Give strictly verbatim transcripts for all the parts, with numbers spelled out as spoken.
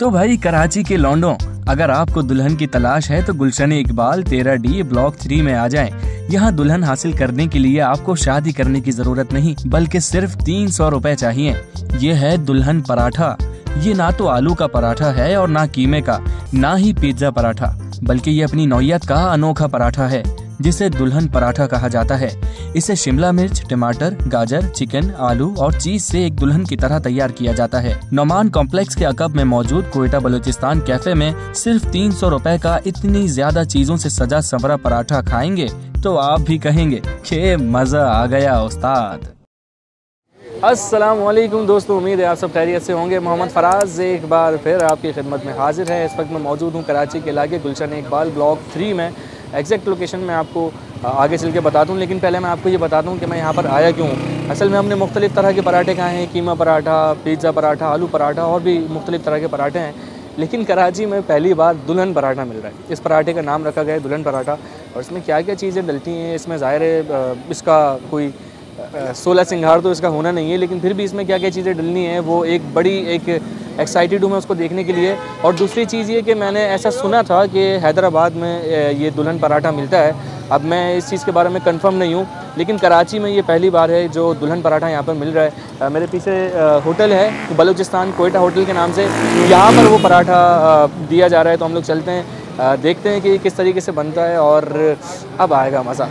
तो भाई कराची के लौंडों, अगर आपको दुल्हन की तलाश है तो गुलशन इकबाल तेरह डी ब्लॉक थ्री में आ जाएं। यहाँ दुल्हन हासिल करने के लिए आपको शादी करने की जरूरत नहीं, बल्कि सिर्फ तीन सौ रुपए चाहिए। ये है दुल्हन पराठा। ये ना तो आलू का पराठा है और ना कीमे का, ना ही पिज्जा पराठा, बल्कि ये अपनी नौयत का अनोखा पराठा है जिसे दुल्हन पराठा कहा जाता है। इसे शिमला मिर्च, टमाटर, गाजर, चिकन, आलू और चीज से एक दुल्हन की तरह तैयार किया जाता है। नोमान कॉम्प्लेक्स के अकब में मौजूद कोयटा बलूचिस्तान कैफे में सिर्फ तीन सौ रुपए का इतनी ज्यादा चीजों से सजा संवरा पराठा खाएंगे तो आप भी कहेंगे कि मजा आ गया उस्ताद। अस्सलाम वालेकुम दोस्तों, उम्मीद है आप सब खैरियत से होंगे। मोहम्मद फराज एक बार फिर आपकी खिदमत में हाजिर है। इस वक्त मैं मौजूद हूँ कराची के इलाके गुलशन इकबाल ब्लॉक थ्री में। एग्जैक्ट लोकेशन मैं आपको आगे चल के बता दूँ, लेकिन पहले मैं आपको ये बता दूँ कि मैं यहाँ पर आया क्यों हूँ। असल में हमने मुख्तलिफ़ तरह के पराठे खाए हैं, कीमा पराठा, पिज़्ज़ा पराठा, आलू पराठा और भी मुख्तलिफ़ तरह के पराठे हैं, लेकिन कराची में पहली बार दुल्हन पराठा मिल रहा है। इस पराठे का नाम रखा गया है दुल्हन पराठा। और इसमें क्या क्या चीज़ें डलती हैं, इसमें ज़ाहिर है इसका कोई सोलह सिंगार तो इसका होना नहीं है, लेकिन फिर भी इसमें क्या क्या चीज़ें डलनी है वो एक बड़ी एक एक्साइटेड हूँ मैं उसको देखने के लिए। और दूसरी चीज़ ये कि मैंने ऐसा सुना था कि हैदराबाद में ये दुल्हन पराठा मिलता है। अब मैं इस चीज़ के बारे में कंफर्म नहीं हूँ, लेकिन कराची में ये पहली बार है जो दुल्हन पराठा यहाँ पर मिल रहा है। मेरे पीछे होटल है बलूचिस्तान कोयटा होटल के नाम से, यहाँ पर वो पराठा दिया जा रहा है। तो हम लोग चलते हैं, देखते हैं कि किस तरीके से बनता है और अब आएगा मज़ा।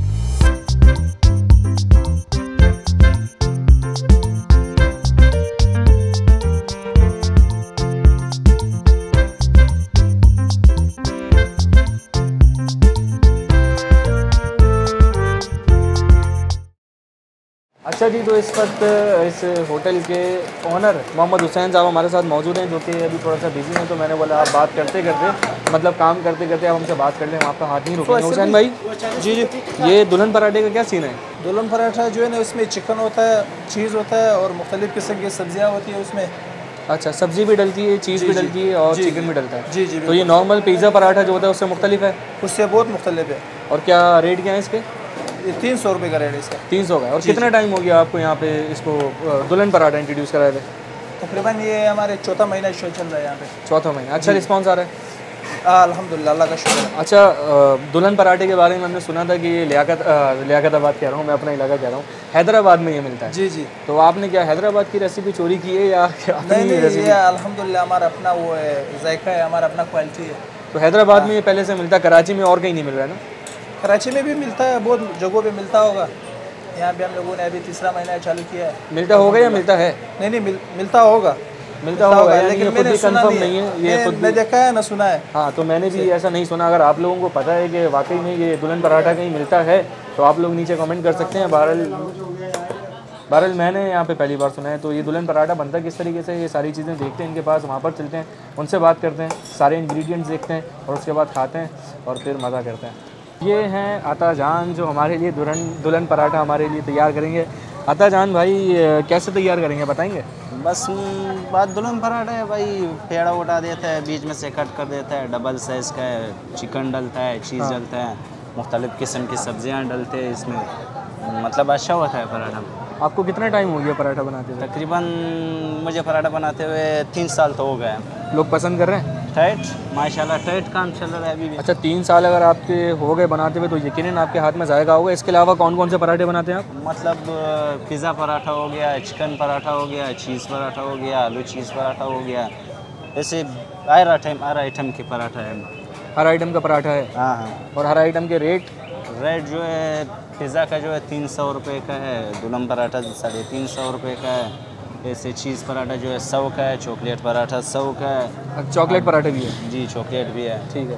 अच्छा जी, तो इस वक्त इस होटल के ओनर मोहम्मद हुसैन साहब हमारे साथ मौजूद हैं, जो कि अभी थोड़ा सा बिजी हैं। तो मैंने बोला आप बात करते करते मतलब काम करते करते आप हमसे बात कर लें, हम आपका हाथ नहीं रोकेंगे। हुसैन भाई जी जी, ये दुल्हन पराठे का क्या सीन है? दुल्हन पराठा जो है ना, उसमें चिकन होता है, चीज़ होता है और मुख्तलिफ़ किस्म की सब्जियाँ होती है उसमें। अच्छा, सब्जी भी डलती है, चीज़ भी डलती है और चिकन भी डलता है। जी जी। तो ये नॉर्मल पिज़्ज़ा पराठा जो होता है उससे मुख्तलिफ है? उससे बहुत मुख्तलिफ है। और क्या रेट क्या है इसके? ये तीन सौ रुपये का रेट है इसका। तीन सौ का। और कितना टाइम हो गया आपको यहाँ पे इसको दुल्हन पराठा इंट्रोड्यूस कराए थे? तकरीबन ये हमारे चौथा महीना शो चल रहा है यहाँ पे। चौथा महीना। अच्छा रिस्पांस आ रहा है? अल्हम्दुलिल्लाह, अल्लाह का शुक्र है। अच्छा, दुल्हन पराठे के बारे में हमने सुना था कि ये लियाकत लियाकताबाद कह रहा हूँ मैं, अपना इलाका कह रहा हूँ, हैदराबाद में ये मिलता है। जी जी। तो आपने क्या हैदराबाद की रेसिपी चोरी की है या नहीं? नहीं, ये अल्हम्दुलिल्लाह हमारा अपना वो है, जायका है, हमारा अपना क्वालिटी है। तो हैदराबाद में ये पहले से मिलता है, कराची में और कहीं नहीं मिल रहा है ना? कराची में भी मिलता है, बहुत जगहों पे मिलता होगा। यहाँ पे हम लोगों ने अभी तीसरा महीना चालू किया है। मिलता होगा या मिलता है? नहीं नहीं, मिल, मिलता होगा मिलता होगा, लेकिन मैंने सुना नहीं है, ये खुद ने देखा है ना सुना है। हाँ, तो मैंने भी ऐसा नहीं सुना। अगर आप लोगों को पता है कि वाकई में ये दुल्हन पराठा कहीं मिलता है तो आप लोग नीचे कमेंट कर सकते हैं। बहरहाल बहरहाल मैंने यहाँ पे पहली बार सुना है। तो ये दुल्हन पराठा बनता है किस तरीके से, ये सारी चीज़ें देखते हैं इनके पास, वहाँ पर चलते हैं, उनसे बात करते हैं, सारे इंग्रेडिएंट्स देखते हैं और उसके बाद खाते हैं और फिर मज़ा करते हैं। ये हैं अता जान जो हमारे लिए दुल्हन दुल्हन पराठा हमारे लिए तैयार करेंगे। अता जान भाई कैसे तैयार करेंगे बताएंगे? बस बात दुल्हन पराठा है भाई, पेड़ा उठा देता है, बीच में से कट कर देता है, डबल साइज़ का है, चिकन डलता है, चीज़ हाँ। डलता है, मुख्तलिफ़ किस्म की सब्जियां डलते हैं इसमें, मतलब अच्छा होता है पराठा। आपको कितना टाइम हो गया पराठा बनाते हुए? तकरीबन मुझे पराठा बनाते हुए तीन साल तो हो गए। लोग पसंद कर रहे हैं? टाइट माशाल्लाह, टाइट काम चल रहा है अभी भी। अच्छा, तीन साल अगर आपके हो गए बनाते हुए तो यकीनन आपके हाथ में जायका होगा। इसके अलावा कौन कौन से पराठे बनाते हैं आप? मतलब पिज़्ज़ा पराठा हो गया, चिकन पराठा हो गया, चीज़ पराठा हो गया, आलू चीज़ पराठा हो गया, ऐसे हर आइटम हर आइटम के पराठा है। हर आइटम का पराठा है? हाँ हाँ। और हर आइटम के रेट? रेट जो है पिज़्ज़ा का जो है तीन सौ रुपये का है, दुल्हन पराठा साढ़े तीन सौ रुपये का है, ऐसे चीज़ पराठा जो है सौ का है, चॉकलेट पराठा सौ का है। चॉकलेट पराठा भी है? जी, चॉकलेट भी है। ठीक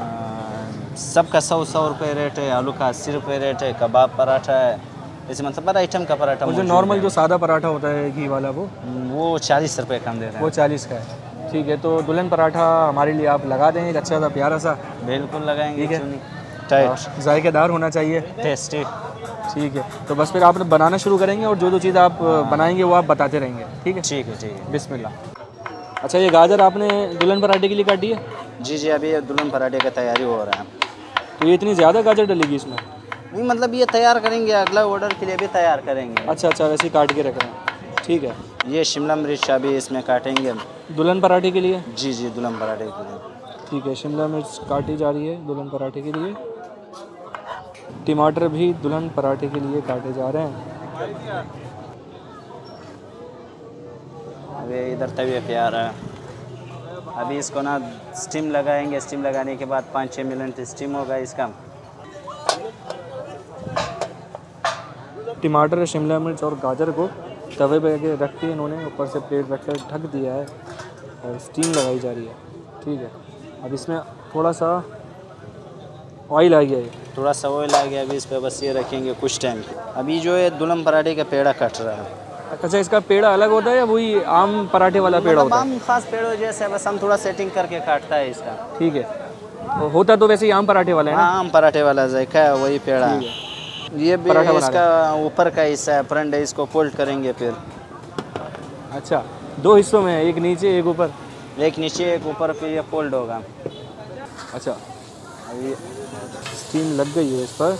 है। सबका सौ सौ रुपये रेट है, आलू का अस्सी रुपये रेट है, कबाब पराठा है, ऐसे मतलब हर आइटम का पराठा। जो नॉर्मल जो सादा पराठा होता है घी वाला वो वो चालीस रुपये कम देते हैं। वो चालीस का है। ठीक है, तो दुल्हन पराठा हमारे लिए आप लगा दें एक अच्छा सा प्यारा सा। बिल्कुल लगाएंगे। ठीक है, टाइट जायकेदार होना चाहिए, टेस्टी। ठीक है, तो बस फिर आप बनाना शुरू करेंगे और जो जो चीज़ आप बनाएंगे वो आप बताते रहेंगे। ठीक है? ठीक है ठीक है, बिस्मिल्लाह। अच्छा, ये गाजर आपने दुल्हन पराठे के लिए काटी है? जी जी, अभी दुल्हन पराठे का तैयारी हो रहा है। तो ये इतनी ज़्यादा गाजर डलेगी इसमें? नहीं, मतलब ये तैयार करेंगे, अगला ऑर्डर के लिए भी तैयार करेंगे। अच्छा अच्छा, वैसे ही काट के रख रहे हैं। ठीक है। ये शिमला मिर्च अभी इसमें काटेंगे दुल्हन पराठे के लिए। जी जी दुल्हन पराठे के लिए। ठीक है, शिमला मिर्च काटी जा रही है दुल्हन पराठे के लिए। टमाटर भी दुल्हन पराठे के लिए काटे जा रहे हैं। अभी इधर तवे पे आ रहा है। अभी इसको ना स्टीम लगाएंगे। स्टीम लगाने के बाद पाँच छः मिनट स्टीम होगा इसका। टमाटर, शिमला मिर्च और गाजर को तवे पे रख के इन्होंने ऊपर से प्लेट रख कर ढक दिया है और स्टीम लगाई जा रही है। ठीक है, अब इसमें थोड़ा सा ऑयल आ गया है। थोड़ा सा ऑयल आ गया। अभी इस पर बस ये रखेंगे कुछ टाइम। अभी जो है दुल्हन पराठे का पेड़ा कट रहा है। अच्छा, इसका पेड़ा अलग होता है या वही आम पराठे वाला पेड़ा होता है? आम खास पेड़ों जैसे, बस हम थोड़ा सेटिंग करके काटता है इसका। ठीक है, तो होता तो वैसे ही आम पराठे वाला है ना? हाँ, आम पराठे वाला जायका है, वही पेड़ा है। ये भी इसका ऊपर का हिस्सा है, फ्रंट है, इसको फोल्ड करेंगे फिर। अच्छा, दो हिस्सों में, एक नीचे एक ऊपर? एक नीचे एक ऊपर, फिर ये फोल्ड होगा। अच्छा, अभी स्टीम लग गई है इस पर।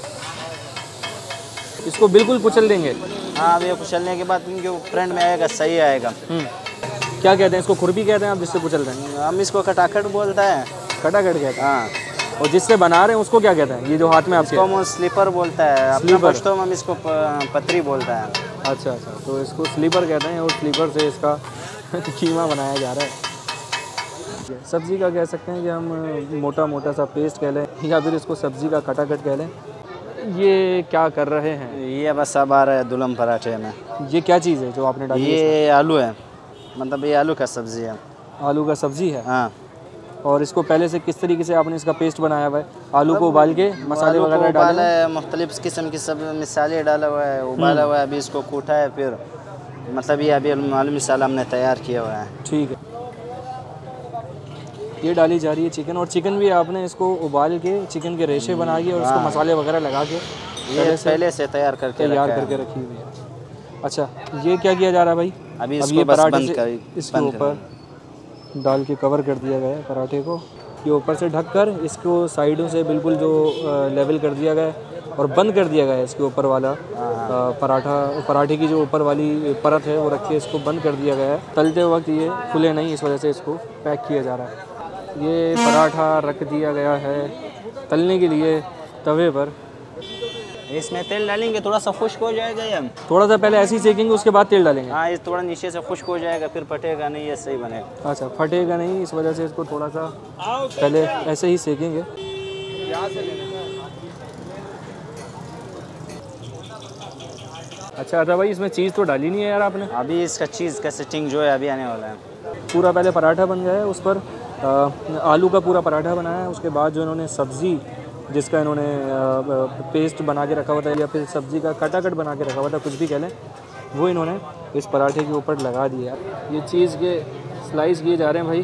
इसको बिल्कुल कुचल देंगे? हाँ, अब ये कुचलने के बाद जो फ्रंट में आएगा सही आएगा। क्या कहते हैं इसको? खुरपी कहते हैं आप जिससे कुचल रहे हैं? हम इसको कटाकट बोलता है। कटाकट कहते हैं? हाँ। और जिससे बना रहे हैं उसको क्या कहते हैं? ये जो हाथ में आपके? इसको स्लीपर बोलता है। स्लीपर? तो हम इसको पतरी बोलता है। अच्छा अच्छा, तो इसको स्लीपर कहते हैं और स्लीपर से इसका कीमा बनाया जा रहा है। सब्ज़ी का कह सकते हैं कि हम मोटा मोटा सा पेस्ट कह लें या फिर इसको सब्ज़ी का कटाकट कह लें। ये क्या कर रहे हैं? ये बस अब आ रहा है दुल्हन पराठे में। ये क्या चीज़ है जो आपने डाली? ये आलू है, मतलब ये आलू का सब्ज़ी है। आलू का सब्ज़ी है? हाँ। और इसको पहले से किस तरीके से आपने इसका पेस्ट बनाया हुआ है? आलू को उबाल के मसाले वगैरह डाला है, मुख्तलिफ किस्म की सब मसाले डाला हुआ है, उबाला हुआ है। अभी इसको कूटा है, फिर मतलब ये अभी आलू मसाला हमने तैयार किया हुआ है। ठीक है, ये डाली जा रही है चिकन। और चिकन भी आपने इसको उबाल के चिकन के रेशे बना के और इसको मसाले वगैरह लगा के ये पहले से तैयार करके तैयार करके रखी हुई है। अच्छा, ये क्या किया जा रहा है भाई? अभी इसको ये बस बंद कर, इसके ऊपर डाल के कवर कर दिया गया है पराठे को। ये ऊपर से ढक कर इसको साइडों से बिल्कुल जो लेवल कर दिया गया है और बंद कर दिया गया है। इसके ऊपर वाला पराठा पराठे की जो ऊपर वाली परत है वो रख के इसको बंद कर दिया गया है। तलते वक्त ये खुले नहीं, इस वजह से इसको पैक किया जा रहा है। ये पराठा रख दिया गया है तलने के लिए तवे पर। इसमें तेल डालेंगे, थोड़ा सा खुश्क हो जाएगा। ये थोड़ा सा पहले ऐसे ही सेकेंगे, उसके बाद तेल डालेंगे? हाँ, ये थोड़ा नीचे से खुश्क हो जाएगा, फिर फटेगा नहीं, ये सही बनेगा। अच्छा, फटेगा नहीं, इस वजह से इसको थोड़ा सा पहले ऐसे ही सेकेंगे। अच्छा अच्छा भाई, इसमें चीज़ तो डाली नहीं है यार आपने? अभी इसका चीज़ का सेटिंग जो है अभी आने वाला है। पूरा पहले पराठा बन गया है, उस पर आ, आलू का पूरा पराठा बनाया है। उसके बाद जो इन्होंने सब्ज़ी जिसका इन्होंने पेस्ट बना के रखा हुआ था या फिर सब्ज़ी का कटाकट बना के रखा हुआ था, कुछ भी कह लें, वो इन्होंने इस पराठे के ऊपर लगा दिया। ये चीज़ के स्लाइस किए जा रहे हैं भाई।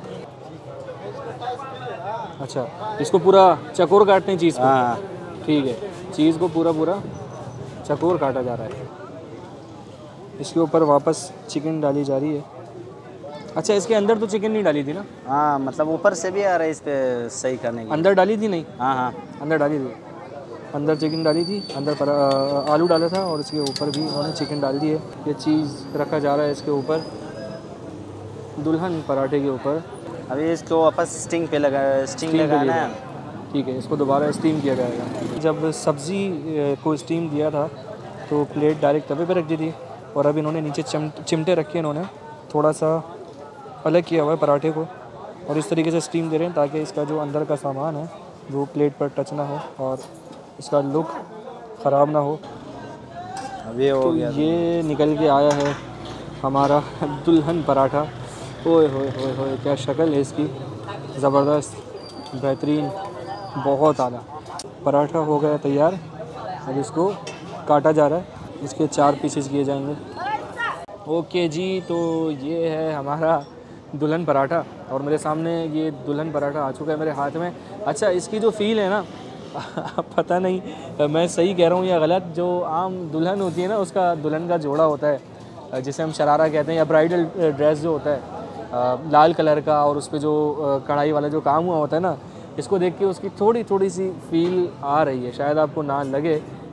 अच्छा, इसको पूरा चकोर काटते हैं चीज़ को? हाँ, ठीक है, चीज़ को पूरा पूरा चकोर काटा जा रहा है। इसके ऊपर वापस चिकन डाली जा रही है। अच्छा, इसके अंदर तो चिकन नहीं डाली थी ना? हाँ, मतलब ऊपर से भी आ रहा है इस पे सही करने के। अंदर डाली थी नहीं? हाँ हाँ, अंदर डाली थी। अंदर चिकन डाली थी, अंदर पर आलू डाला था और इसके ऊपर भी उन्होंने चिकन डाल दी है। ये चीज़ रखा जा रहा है इसके ऊपर, दुल्हन पराठे के ऊपर। अभी इसको वापस स्टिंग पे लगा स्टिंग लगाना है। ठीक है, इसको दोबारा स्टीम किया जाएगा। जब सब्ज़ी को स्टीम दिया था तो प्लेट डायरेक्ट तवे पे रख दी थी और अब इन्होंने नीचे चम चिमटे रखे, इन्होंने थोड़ा सा अलग किया हुआ है पराठे को और इस तरीके से स्टीम दे रहे हैं ताकि इसका जो अंदर का सामान है वो प्लेट पर टच ना हो और इसका लुक ख़राब ना हो। अभी हो तो गया। ये निकल के आया है हमारा दुल्हन पराठा। ओए होए होए होए, क्या शक्ल है इसकी, ज़बरदस्त, बेहतरीन, बहुत आला। पराठा हो गया तैयार, अब इसको काटा जा रहा है। इसके चार पीसेस किए जाएंगे। ओके जी, तो ये है हमारा दुल्हन पराठा और मेरे सामने ये दुल्हन पराठा आ चुका है मेरे हाथ में। अच्छा, इसकी जो फ़ील है ना पता नहीं मैं सही कह रहा हूँ या गलत, जो आम दुल्हन होती है ना उसका दुल्हन का जोड़ा होता है जिसे हम शरारा कहते हैं, या ब्राइडल ड्रेस जो होता है लाल कलर का और उस पर जो कढ़ाई वाला जो काम हुआ होता है ना, इसको देख के उसकी थोड़ी थोड़ी सी फील आ रही है। शायद आपको ना लगे,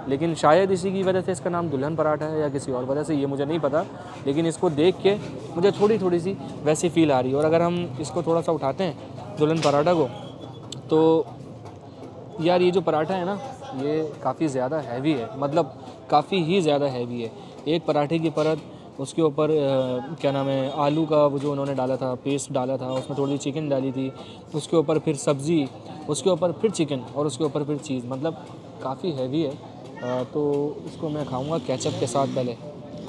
लेकिन शायद इसी की वजह से इसका नाम दुल्हन पराठा है या किसी और वजह से, ये मुझे नहीं पता। लेकिन इसको देख के मुझे थोड़ी थोड़ी सी वैसी फील आ रही है। और अगर हम इसको थोड़ा सा उठाते हैं दुल्हन पराठा को, तो यार ये जो पराठा है ना ये काफ़ी ज़्यादा हैवी है, मतलब काफ़ी ही ज़्यादा हैवी है। एक पराठे की परत, उसके ऊपर क्या नाम है आलू का वो जो उन्होंने डाला था, पेस्ट डाला था, उसमें थोड़ी चिकन डाली थी, उसके ऊपर फिर सब्ज़ी, उसके ऊपर फिर चिकन और उसके ऊपर फिर चीज़, मतलब काफ़ी हैवी है। आ, तो इसको मैं खाऊंगा केचप के साथ पहले।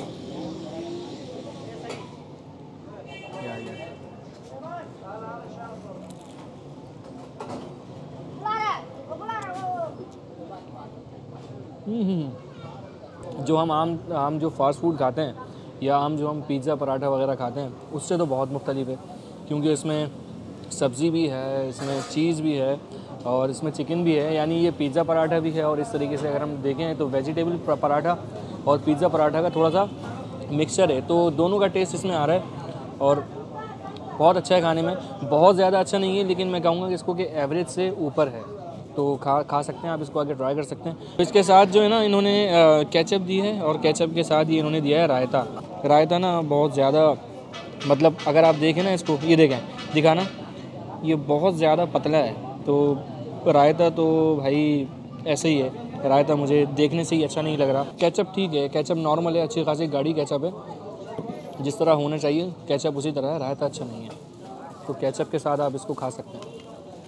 जो हम आम आम जो फास्ट फूड खाते हैं या आम जो हम पिज़्ज़ा पराठा वगैरह खाते हैं उससे तो बहुत मुख्तलिफ है, क्योंकि इसमें सब्ज़ी भी है, इसमें चीज़ भी है और इसमें चिकन भी है। यानी ये पिज़्ज़ा पराठा भी है और इस तरीके से अगर हम देखें तो वेजिटेबल पराठा और पिज़्ज़ा पराठा का थोड़ा सा मिक्सचर है। तो दोनों का टेस्ट इसमें आ रहा है और बहुत अच्छा है खाने में। बहुत ज़्यादा अच्छा नहीं है, लेकिन मैं कहूँगा कि इसको कि एवरेज से ऊपर है, तो खा खा सकते हैं आप, इसको आगे ट्राई कर सकते हैं। तो इसके साथ जो है ना इन्होंने केचप दी है और केचप के साथ ये इन्होंने दिया है रायता। रायता ना बहुत ज़्यादा, मतलब अगर आप देखें ना इसको, ये देखें दिखाना, ये बहुत ज़्यादा पतला है। तो रायता तो भाई ऐसे ही है, रायता मुझे देखने से ही अच्छा नहीं लग रहा। केचप ठीक है, केचप नॉर्मल है, अच्छी खासी गाढ़ी केचप है, जिस तरह होना चाहिए केचप उसी तरह है। रायता अच्छा नहीं है, तो केचप के साथ आप इसको खा सकते हैं।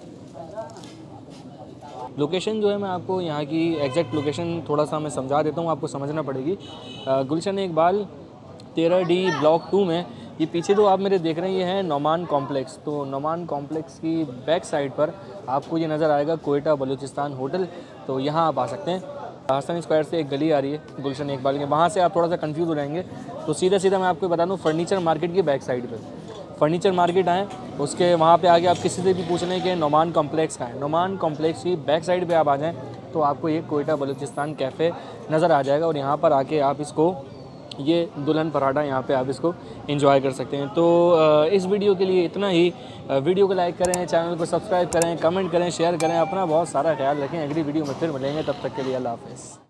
लोकेशन जो है मैं आपको यहाँ की एग्जैक्ट लोकेशन थोड़ा सा मैं समझा देता हूँ, आपको समझना पड़ेगी। गुलशन इकबाल तेरह डी ब्लॉक टू में, ये पीछे जो आप मेरे देख रहे हैं ये है नोमान कॉम्प्लेक्स। तो नोमान कॉम्प्लेक्स की बैक साइड पर आपको ये नज़र आएगा कोयटा बलूचिस्तान होटल। तो यहाँ आप आ सकते हैं। हसन स्क्वायर से एक गली आ रही है गुलशन इकबाल के, वहाँ से आप थोड़ा सा कंफ्यूज हो जाएंगे। तो सीधा सीधा मैं आपको बता दूँ फर्नीचर मार्केट की बैक साइड पर फर्नीचर मार्केट आएँ, उसके वहाँ पे आके आप किसी से भी पूछ लें कि नोमान कॉम्प्लेक्स का है, नोमान कॉम्प्लेक्स की बैक साइड पे आप आ जाएँ तो आपको ये कोयटा बलूचिस्तान कैफ़े नज़र आ जाएगा। और यहाँ पर आके आप इसको, ये दुल्हन पराठा यहाँ पे आप इसको एंजॉय कर सकते हैं। तो इस वीडियो के लिए इतना ही। वीडियो को लाइक करें, चैनल को सब्सक्राइब करें, कमेंट करें, शेयर करें। अपना बहुत सारा ख्याल रखें। अगली वीडियो में फिर मिलेंगे, तब तक के लिए अल्लाह हाफ़िज़।